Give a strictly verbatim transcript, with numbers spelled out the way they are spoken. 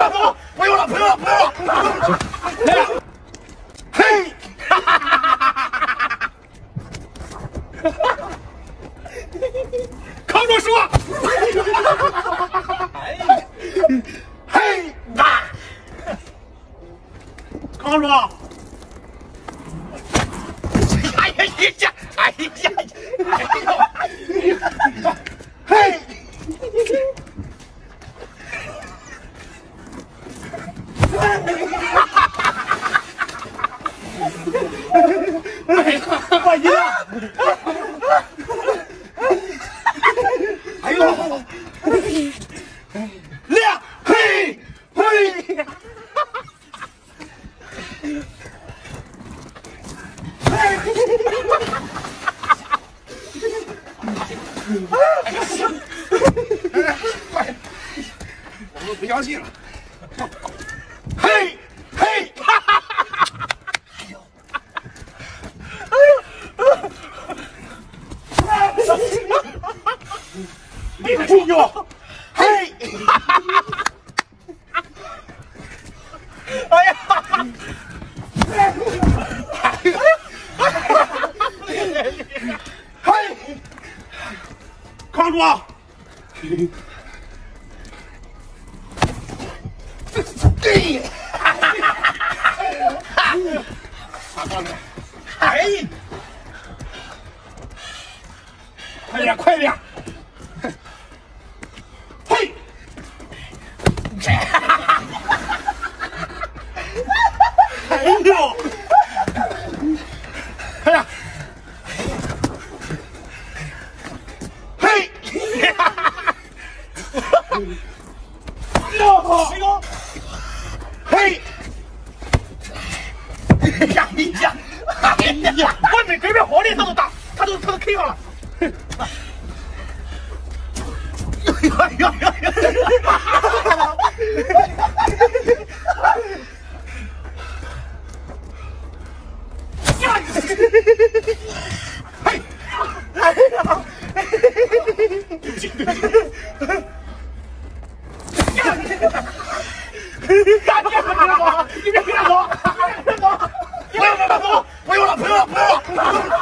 慢走，不用了，不用了，不用了。来了，嘿，哈哈哈哈哈哈！扛住说，嘿，啊，扛住！哎呀呀！哎呀！哎呀！嘿！哎呀，我赢了！哎呦！亮！嘿！嘿！我都不相信了！嘿，嘿，哈哈哈哈！哎呦，哎呦，厉害冲救！嘿，哈哈哈哈！哎呀！嘿，扛住！对，哈哈哈哈！哎，快点，快点！嘿，哎呦，哎呀，嘿，哈哈哈哈！哟，嘿，哎呀，哎呀，哎呀！我没准备好的，他都打，他都他都 K 上了。哎呀呀呀！嘿，哎呀！对不起，对不起。干别别走！你别别走！别走！不用了，不用了，不用了，不用了！